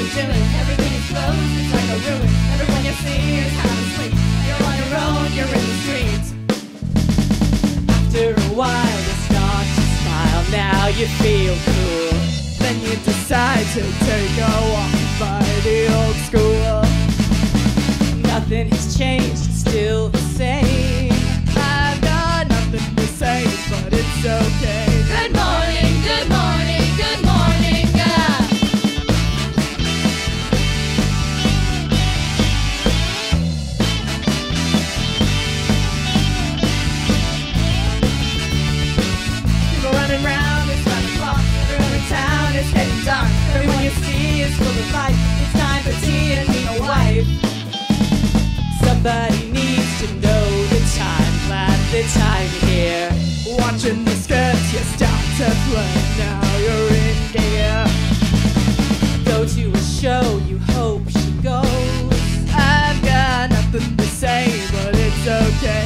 doing? Everything is closed, it's like a ruin. Everyone you see is half asleep. You're on your own, you're in the streets. After a while you start to smile, now you feel cool. Then you decide to take a walk by the old school. Nothing has changed, it's still the same. I've got nothing to say, but it's okay. Good morning, good morning, good morning, People running round, it's 5 o'clock. Every town is getting dark. Everyone you see is full of life. It's time for tea and meet a wife. Somebody needs to know the time, glad the time here. Watching the skirts, you start to play, now you're in gear. Go to a show, you hope she goes. I've got nothing to say, but it's okay.